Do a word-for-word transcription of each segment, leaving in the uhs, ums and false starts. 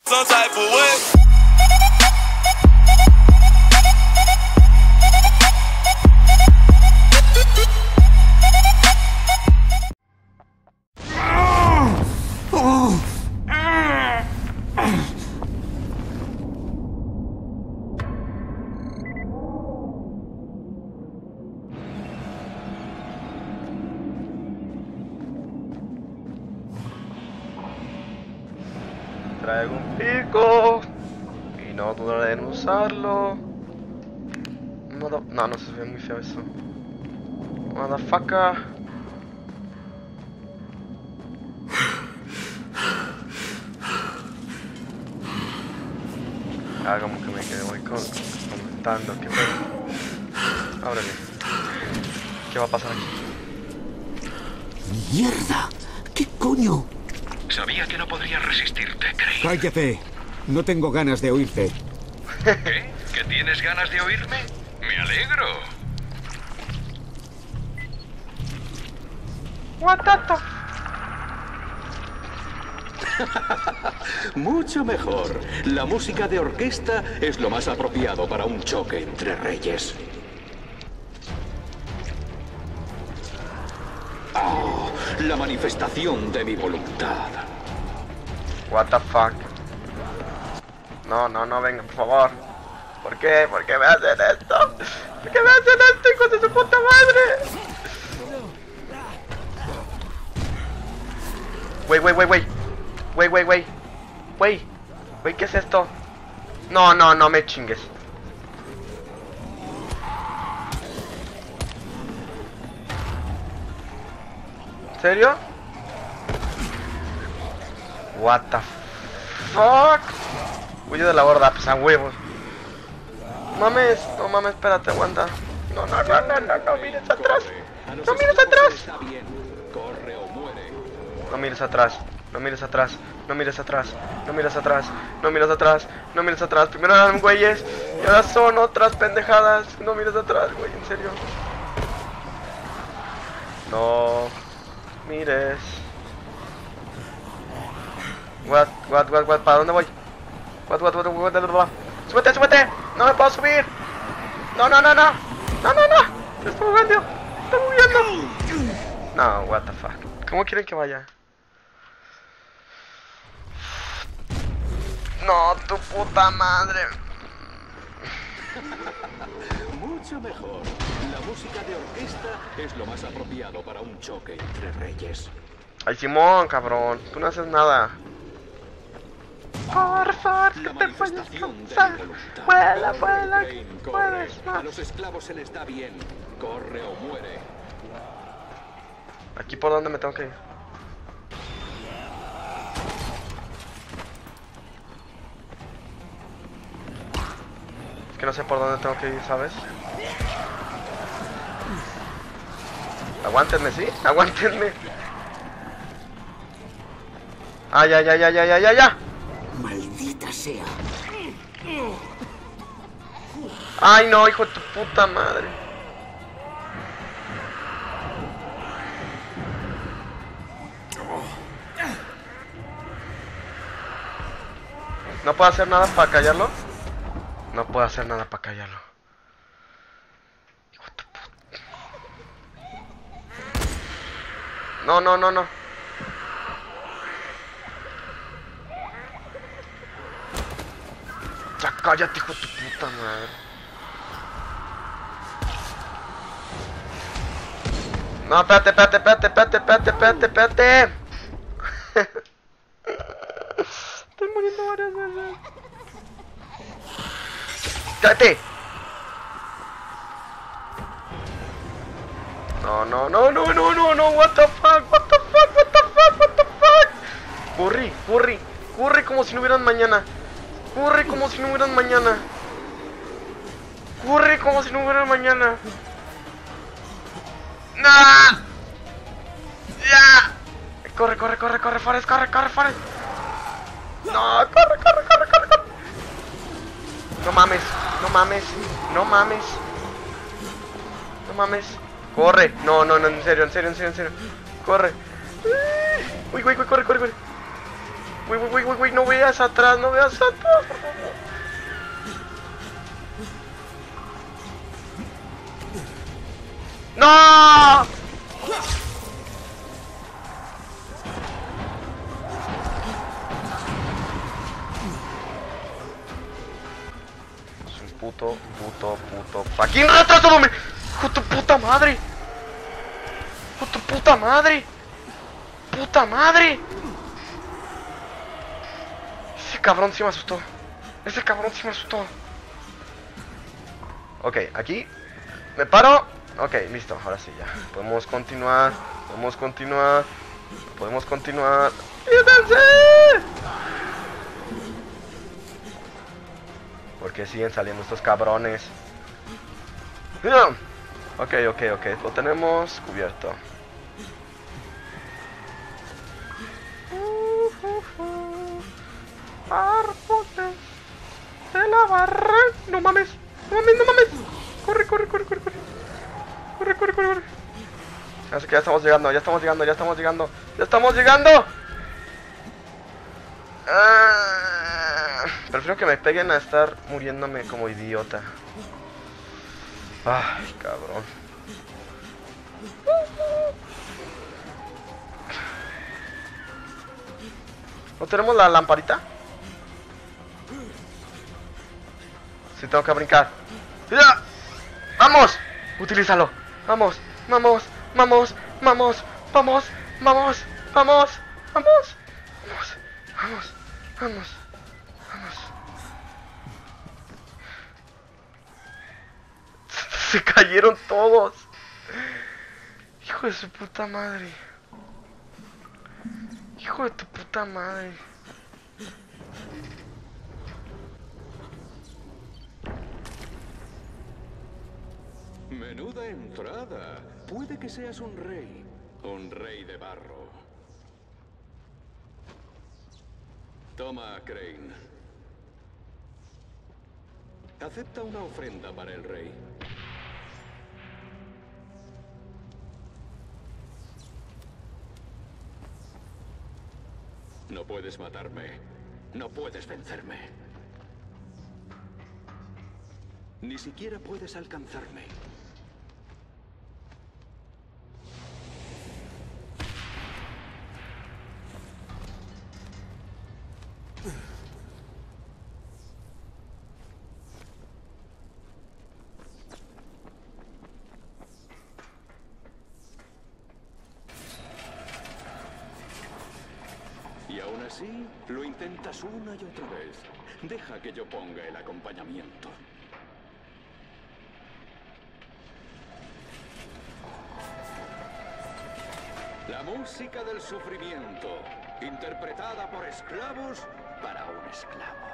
Some type of way. Traigo un pico y no dudaré en usarlo. Modo... No, no se ve muy feo eso. Motherfucker. Ah, como que me quedé muy con... comentando. ¿Qué fue? Ábrele. ¿Qué va a pasar aquí? ¡Mierda! ¿Qué coño? Sabía que no podrías resistirte, Craig. Cállate. No tengo ganas de oírte. ¿Qué? ¿Que tienes ganas de oírme? Me alegro. What the... Mucho mejor. La música de orquesta es lo más apropiado para un choque entre reyes. Oh, la manifestación de mi voluntad. What the fuck. No, no, no, venga, por favor. ¿Por qué? ¿Por qué me hacen esto? ¿Por qué me hacen esto, hijos de su puta madre? Wey, wey, wey, wey. Wey, wey, wey. Wey. Wey, ¿qué es esto? No, no, no me chingues. ¿En serio? What the fuck? Huyo de la borda, pues a huevos. Mames, no mames, espérate, aguanta. No, no, no, no, no, no mires atrás. No mires atrás. No mires atrás. No mires atrás. No mires atrás. No mires atrás. No mires atrás. No mires atrás. Primero eran güeyes y ahora son otras pendejadas. No mires atrás, güey, en serio. No mires. What, what, what, what, ¿para dónde voy? What, what, what, what, what, what, súbete, súbete, no me puedo subir. No, no, no, no, no, no, no, me estoy moviendo, me estoy moviendo. No, what the fuck, ¿cómo quieren que vaya? No, tu puta madre. Mucho mejor. La música de orquesta es lo más apropiado para un choque entre reyes. Ay, Simón, cabrón, tú no haces nada. Por favor, que te puedes cansar. Vuela, vuela, puedes más. A los esclavos se les da bien. Corre o muere. ¿Aquí por dónde me tengo que ir? Es que no sé por dónde tengo que ir, ¿sabes? Aguántenme, ¿sí? Aguántenme. Ah, ya, ya, ya, ya, ya, ya, ya. Maldita sea. Ay, no, hijo de tu puta madre. ¿No puedo hacer nada para callarlo? No puedo hacer nada para callarlo. Hijo de tu puta. No, no, no, no. Ya cállate, hijo de tu puta madre. No, espérate, espérate, espérate, espérate, espérate, espérate, espérate. Estoy muriendo varias veces. ¡Cállate! No, no, no, no, no, no, no, what the fuck, what the fuck, what the fuck, what the fuck. Corre, corre, corre como si no hubieran mañana. Corre como si no hubieran mañana. Corre como si no hubieran mañana. ¡No! ¡Ya! Corre, corre, corre, corre, Forrest, corre, corre, Forrest. No, corre, corre, corre, corre, corre. No mames, no mames, no mames. No mames. Corre. No, no, no, en serio, en serio, en serio, en serio. Corre. Uy, uy, uy, corre, corre, corre. Güey, güey, güey, güey, no veas atrás, no veas atrás, por favor. ¡No! Es un puto, puto, puto. ¡Fucking retraso, me! ¡Hijo tu puta madre! ¡Hijo tu puta madre! ¡Puta madre! Ese cabrón sí me asustó. Ese cabrón sí me asustó. Ok, aquí. Me paro. Ok, listo, ahora sí ya. Podemos continuar. Podemos continuar. Podemos continuar. ¡Quítense! ¿Por qué siguen saliendo estos cabrones? Mira. Ok, ok, ok. Lo tenemos cubierto. Árboles de la barra. No mames. No mames, no mames. Corre, corre, corre, corre, corre. Corre, corre, corre, corre. Así que ya estamos llegando, ya estamos llegando, ya estamos llegando. ¡Ya estamos llegando! Ah, prefiero que me peguen a estar muriéndome como idiota. Ay, cabrón. ¿No tenemos la lamparita? Sí, tengo que brincar. ¡Ya! ¡Vamos! Utilízalo. Vamos, vamos, vamos, vamos, vamos, vamos, vamos, vamos, vamos, vamos, vamos, vamos. Se cayeron todos. Hijo de su puta madre. Hijo de tu puta madre. Menuda entrada. Puede que seas un rey. Un rey de barro. Toma, Crane. Acepta una ofrenda para el rey. No puedes matarme. No puedes vencerme. Ni siquiera puedes alcanzarme. Y aún así, lo intentas una y otra vez. Deja que yo ponga el acompañamiento. La música del sufrimiento, interpretada por esclavos para un esclavo.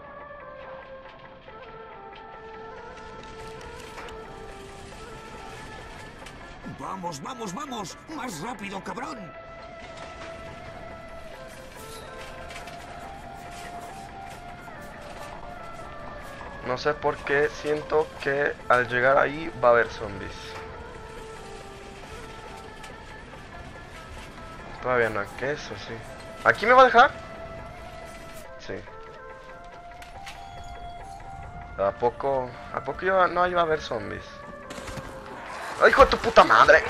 Vamos, vamos, vamos. Más rápido, cabrón. No sé por qué siento que al llegar ahí va a haber zombies. Todavía no, ¿qué es eso? Sí. ¿Aquí me va a dejar? Sí. ¿A poco? ¿A poco iba, no iba a haber zombies? ¡Ay, hijo de tu puta madre!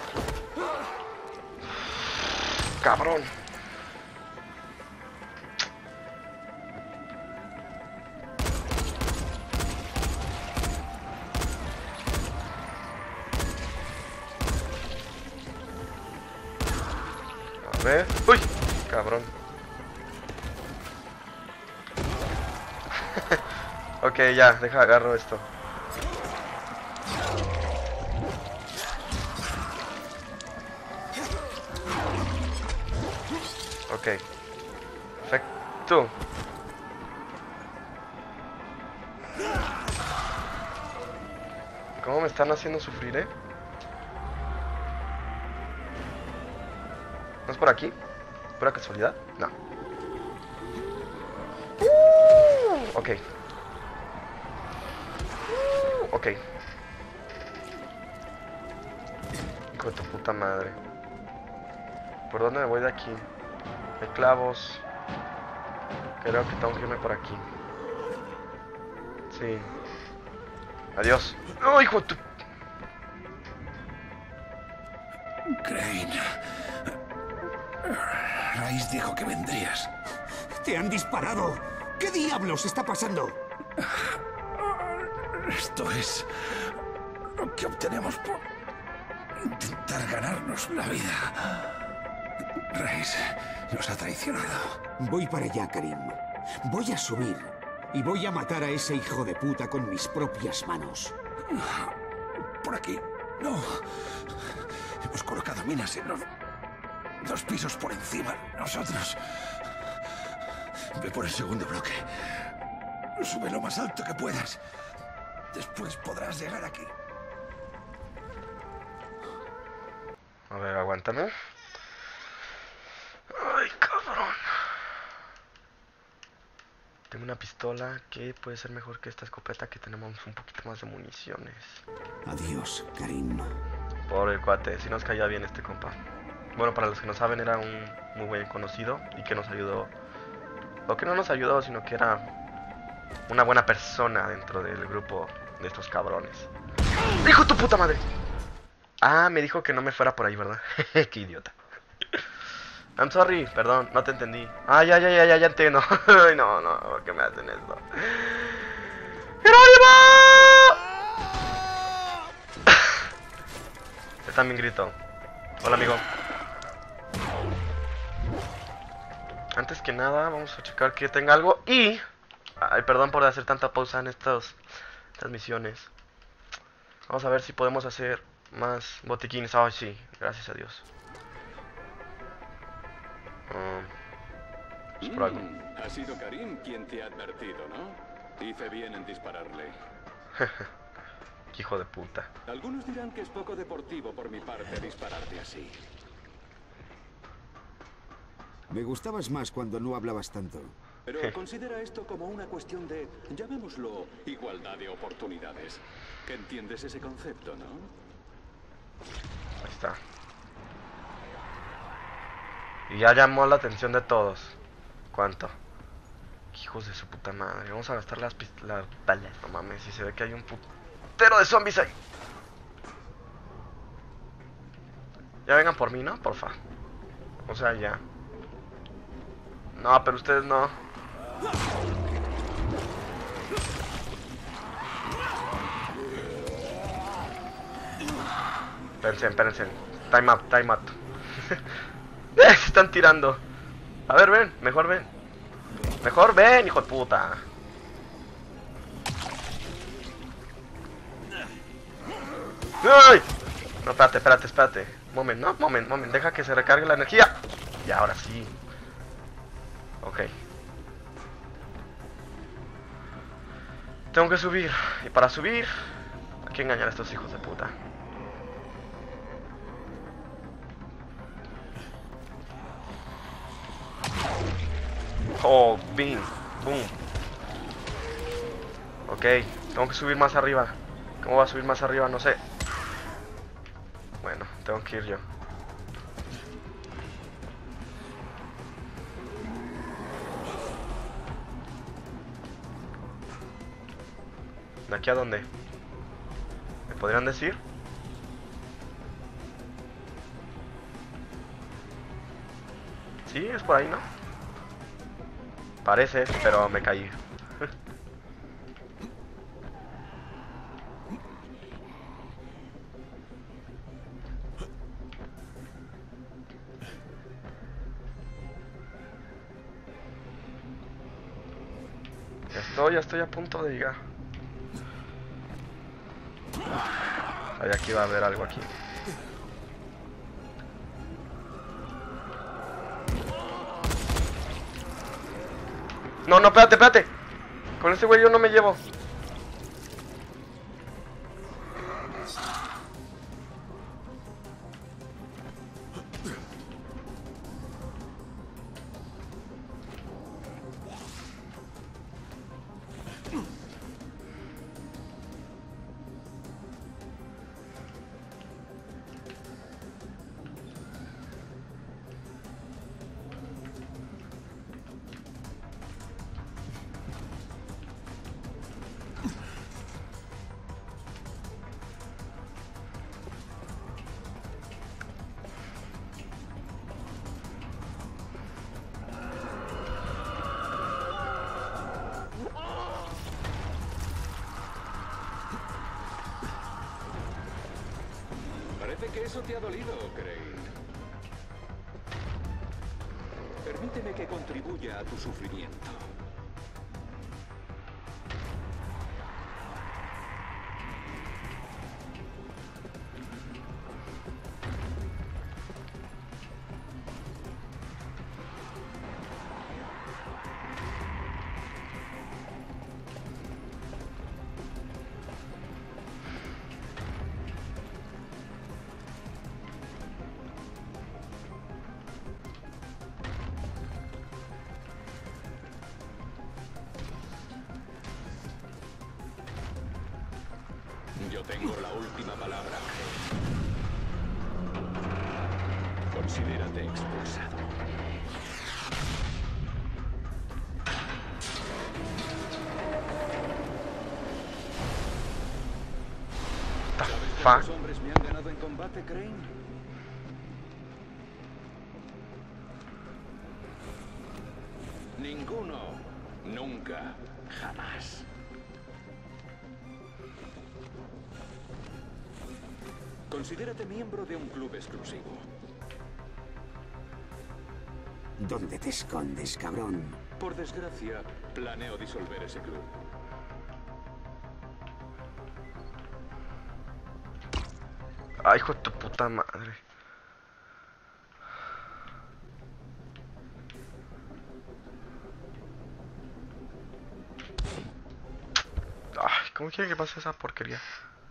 Cabrón. A ver. ¡Uy! Cabrón. Ok, ya, deja, agarro esto. Ok. Perfecto. ¿Cómo me están haciendo sufrir, eh? ¿No es por aquí? ¿Pura casualidad? No. Uh, ok. Uh, ok. Hijo de tu puta madre. ¿Por dónde me voy de aquí? Hay clavos. Creo que tengo que irme por aquí. Sí. Adiós. ¡Oh, hijo de tu... Crane. Rice dijo que vendrías. ¡Te han disparado! ¿Qué diablos está pasando? Esto es lo que obtenemos por intentar ganarnos la vida. Rice nos ha traicionado. Voy para allá, Karim. Voy a subir y voy a matar a ese hijo de puta con mis propias manos. Por aquí. No. Hemos colocado minas en los dos pisos por encima. Nosotros. Ve por el segundo bloque. Sube lo más alto que puedas. Después podrás llegar aquí. A ver, aguántame. Ay, cabrón. Tengo una pistola que puede ser mejor que esta escopeta, que tenemos un poquito más de municiones. Adiós, Karim. Pobre cuate, si nos caía bien este compa. Bueno, para los que no saben, era un muy buen conocido y que nos ayudó. Lo que no nos ayudó, sino que era una buena persona dentro del grupo de estos cabrones. ¡Hijo de tu puta madre! Ah, me dijo que no me fuera por ahí, ¿verdad? Qué idiota. I'm sorry, perdón, no te entendí. Ah, ya, ya, ya, ya, ya entiendo. Ay, no, no, ¿por qué me hacen esto? ¡Jerónimo! Yo también grito. Hola, amigo. Antes que nada, vamos a checar que tenga algo. Y... ay, perdón por hacer tanta pausa en estos, estas misiones. Vamos a ver si podemos hacer más botiquines. Ay, sí, gracias a Dios. Um, es por algo. Mm, ha sido Karim quien te ha advertido, ¿no? Hice bien en dispararle. Qué hijo de puta. Algunos dirán que es poco deportivo por mi parte dispararte así. Me gustabas más cuando no hablabas tanto. Pero considera esto como una cuestión de, llamémoslo, igualdad de oportunidades. ¿Entiendes ese concepto, no? Ahí está. Y ya llamó la atención de todos. ¿Cuánto? Hijos de su puta madre. Vamos a gastar las, las balas. No mames, si se ve que hay un putero de zombies ahí. Ya vengan por mí, ¿no? Porfa. O sea, ya. No, pero ustedes no. Espérense, espérense. Time up, time up. Se están tirando. A ver, ven, mejor ven. Mejor ven, hijo de puta. ¡Ay! No, espérate, espérate, espérate. Moment, no, moment, moment. Deja que se recargue la energía. Y ahora sí. Ok. Tengo que subir. Y para subir, hay que engañar a estos hijos de puta. Oh, bing, boom. Ok, tengo que subir más arriba. ¿Cómo va a subir más arriba? No sé. Bueno, tengo que ir yo. ¿De aquí a dónde? ¿Me podrían decir? Sí, es por ahí, ¿no? Parece, pero me caí. Ya estoy, ya estoy a punto de llegar. Sabía que iba a haber algo aquí. No, no, espérate, espérate. Con ese güey yo no me llevo. Eso te ha dolido, Crane. Permíteme que contribuya a tu sufrimiento. Yo tengo la última palabra. Considérate expulsado. ¿Sabes cuántos hombres me han ganado en combate, Crane? Ninguno. Nunca. Jamás. Considérate miembro de un club exclusivo. ¿Dónde te escondes, cabrón? Por desgracia, planeo disolver ese club. Ay, hijo de tu puta madre. Ay, ¿cómo quiere que pase esa porquería?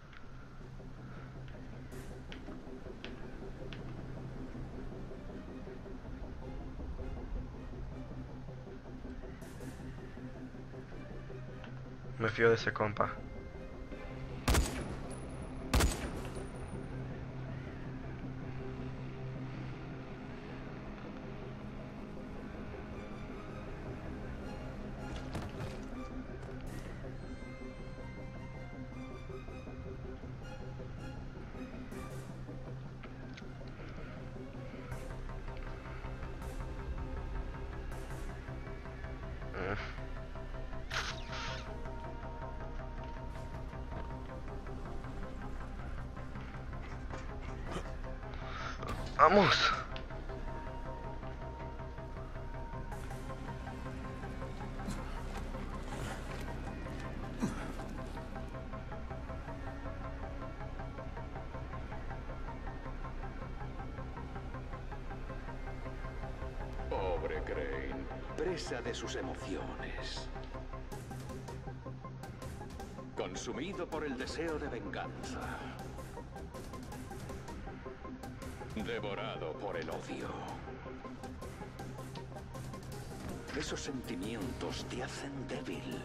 Me fío de ese compa. Vamos. Pobre Crane, presa de sus emociones. Consumido por el deseo de venganza. Devorado por el odio. Esos sentimientos te hacen débil.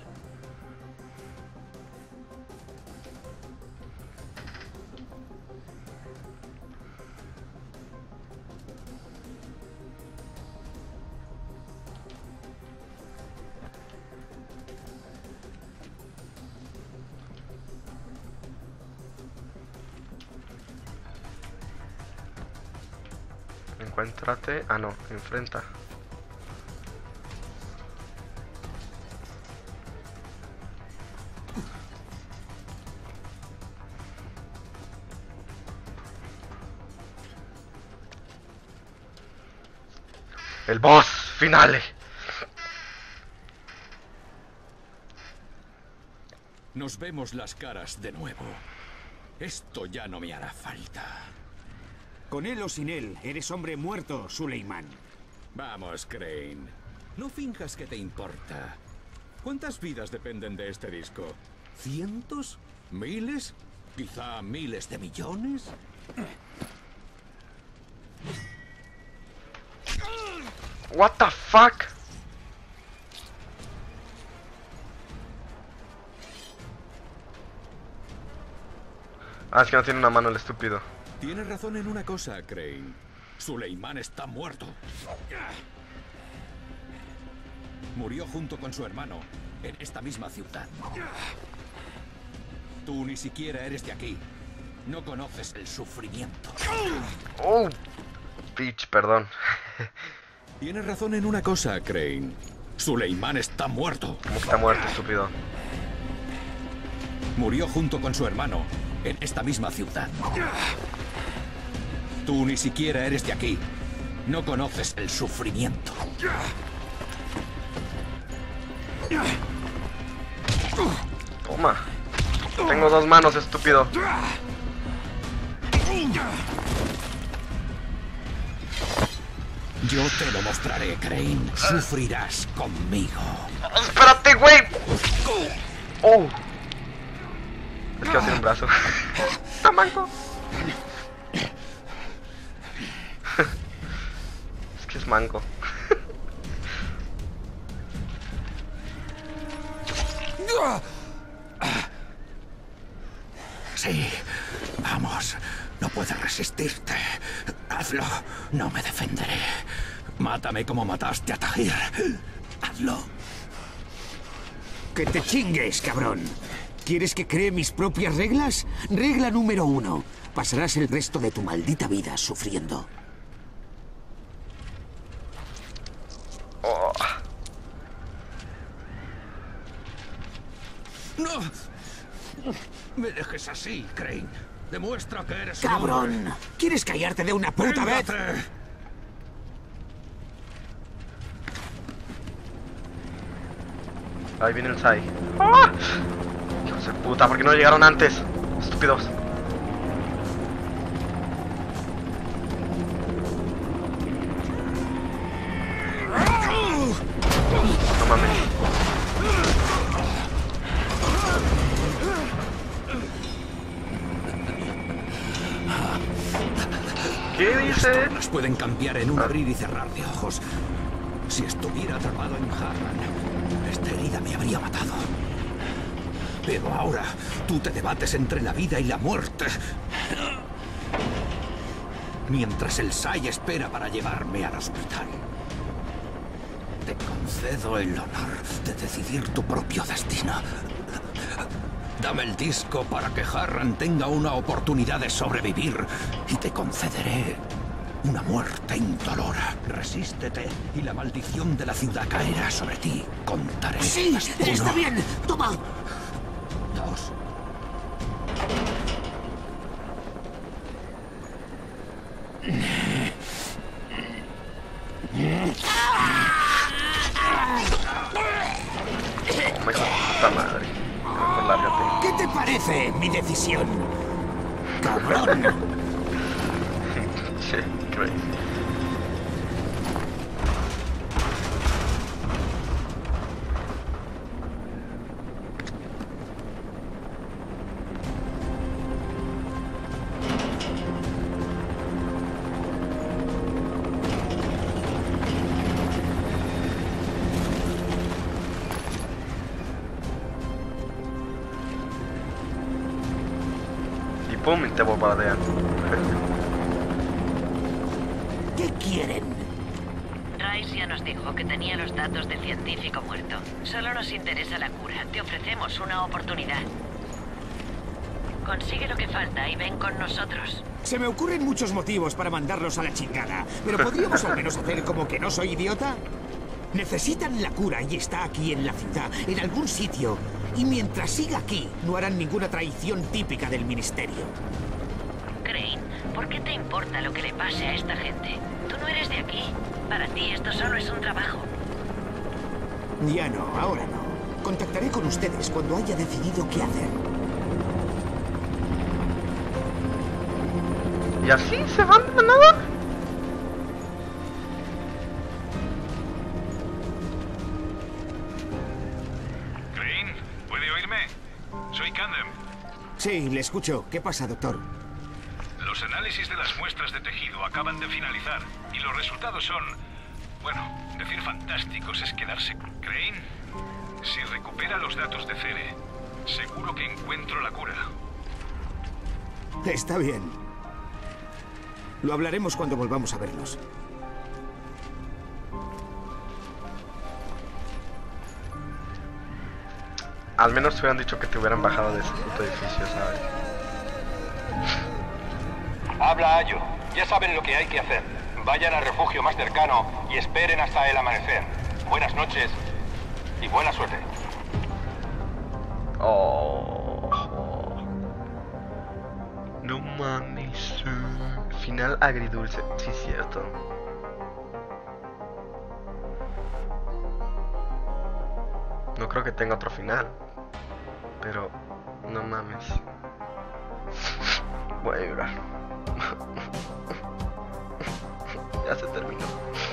Encuéntrate. Ah, no, enfrenta. El boss finale. Nos vemos las caras de nuevo. Esto ya no me hará falta. Con él o sin él, eres hombre muerto, Suleiman. Vamos, Crane. No finjas que te importa. ¿Cuántas vidas dependen de este disco? ¿Cientos? ¿Miles? ¿Quizá miles de millones? What the fuck? Ah, es que no tiene una mano el estúpido. Tienes razón en una cosa, Crane. Suleiman está muerto. Murió junto con su hermano en esta misma ciudad. Tú ni siquiera eres de aquí. No conoces el sufrimiento. Oh, bitch, perdón. Tienes razón en una cosa, Crane. Suleiman está muerto. ¿Cómo que está muerto, estúpido? Murió junto con su hermano en esta misma ciudad. Tú ni siquiera eres de aquí. No conoces el sufrimiento. Toma. Tengo dos manos, estúpido. Yo te lo mostraré, Crane. Sufrirás conmigo. ¡Espérate, güey! ¡Oh! Es que va a ser un brazo. ¡Está manco! Es que es manco. Sí, vamos. No puedes resistirte. Hazlo. No me defenderé. Mátame como mataste a Tahir. Hazlo. ¡Que te chingues, cabrón! ¿Quieres que cree mis propias reglas? Regla número uno. Pasarás el resto de tu maldita vida sufriendo. Oh. ¡No! Me dejes así, Crane. Demuestra que eres un ¡Cabrón! hombre. ¿Quieres callarte de una puta vez? ¡Véngate! Ahí viene el Sai. ¡Ah! Hijos de puta, ¿por qué no llegaron antes? Estúpidos. No mames. ¿Qué dice? Las pueden cambiar en un abrir y cerrar de ojos. Si estuviera atrapado en Harran, esta herida me habría matado. Pero ahora tú te debates entre la vida y la muerte. Mientras el Sai espera para llevarme al hospital. Te concedo el honor de decidir tu propio destino. Dame el disco para que Harran tenga una oportunidad de sobrevivir y te concederé una muerte indolora. Resístete y la maldición de la ciudad caerá sobre ti. Contaré. ¡Sí! hasta ¡Está uno, bien! ¡Toma! dos. Oh, me puta madre. Mejor lárgate. ¿Qué te parece mi decisión? ¡Cabrón! Sí, crazy. Y pum, y te bombardean. ¿Qué quieren? Rice ya nos dijo que tenía los datos del científico muerto. Solo nos interesa la cura. Te ofrecemos una oportunidad. Consigue lo que falta y ven con nosotros. Se me ocurren muchos motivos para mandarlos a la chingada, pero ¿podríamos al menos hacer como que no soy idiota? Necesitan la cura y está aquí en la ciudad, en algún sitio. Y mientras siga aquí, no harán ninguna traición típica del ministerio. Crane, ¿por qué te importa lo que le pase a esta gente? Tú no eres de aquí. Para ti esto solo es un trabajo. Ya no, ahora no. Contactaré con ustedes cuando haya decidido qué hacer. ¿Y así se van de la nada? Crane, ¿puede oírme? Soy Camden. Sí, le escucho. ¿Qué pasa, doctor? Los análisis de las muestras de tejido acaban de finalizar y los resultados son, bueno, decir fantásticos es quedarse. Crane, si recupera los datos de Cere, seguro que encuentro la cura. Está bien. Lo hablaremos cuando volvamos a vernos. Al menos te hubieran dicho que te hubieran bajado de ese puto edificio, ¿sabes? Habla Ayo. Ya saben lo que hay que hacer. Vayan al refugio más cercano y esperen hasta el amanecer. Buenas noches y buena suerte. Oh, oh. No mames. Final. Final agridulce. Sí, cierto. No creo que tenga otro final. Pero no mames. Voy a llorar. Ya se terminó.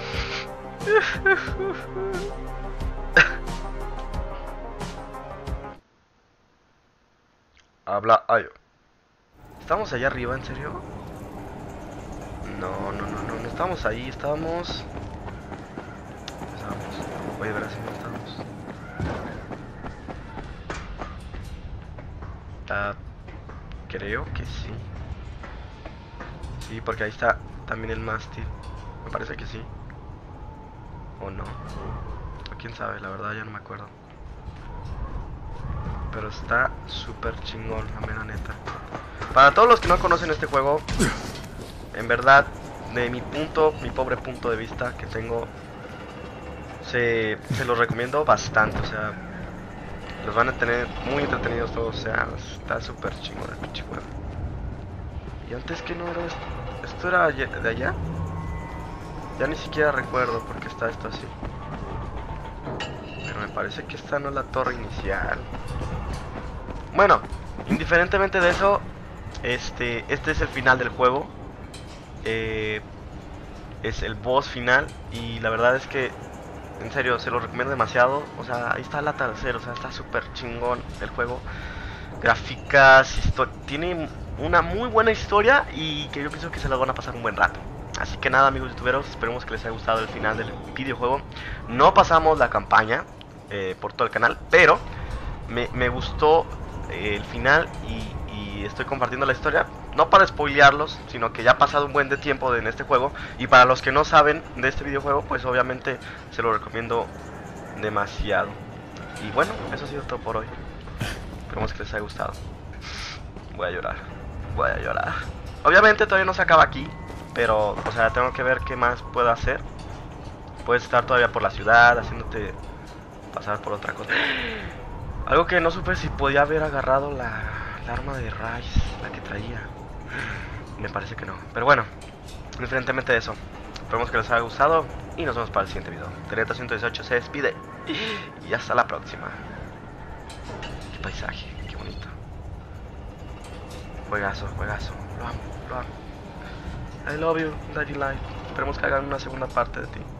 Habla Ayo. ¿Estamos allá arriba, en serio? No, no, no, no, no estamos ahí, estábamos... Estábamos... Voy a ver si no estamos. Ah, creo que sí. Sí, porque ahí está también el mástil. Me parece que sí. ¿O no? O quién sabe, la verdad ya no me acuerdo. Pero está súper chingón, la mera neta. Para todos los que no conocen este juego, en verdad, de mi punto, mi pobre punto de vista que tengo, se, se los recomiendo bastante. O sea, los van a tener muy entretenidos todos. O sea, está súper chingón el pinche juego. Y antes que no era esto, ¿esto era de allá? Ya ni siquiera recuerdo porque está esto así. Pero me parece que esta no es la torre inicial. Bueno, indiferentemente de eso, este, este es el final del juego. Eh, es el boss final. Y la verdad es que, en serio, se lo recomiendo demasiado. O sea, ahí está el atardecer. O sea, está súper chingón el juego. Gráficas, tiene una muy buena historia. Y que yo pienso que se la van a pasar un buen rato. Así que nada, amigos youtuberos, esperemos que les haya gustado el final del videojuego. No pasamos la campaña eh, por todo el canal, pero me, me gustó eh, el final y, y estoy compartiendo la historia. No para spoilearlos, sino que ya ha pasado un buen de tiempo en este juego. Y para los que no saben de este videojuego, pues obviamente se lo recomiendo demasiado. Y bueno, eso ha sido todo por hoy. Esperemos que les haya gustado. Voy a llorar, voy a llorar. Obviamente todavía no se acaba aquí. Pero, o sea, tengo que ver qué más puedo hacer. Puedes estar todavía por la ciudad, haciéndote pasar por otra cosa. Algo que no supe si podía haber agarrado la, la arma de Rise, la que traía. Me parece que no. Pero bueno, indiferentemente de eso, esperemos que les haya gustado y nos vemos para el siguiente video. Tereta ciento dieciocho se despide y hasta la próxima. Qué paisaje, qué bonito. Juegazo, juegazo. Lo amo, lo amo. I love you, Daddy Life. Esperemos que hagan una segunda parte de ti.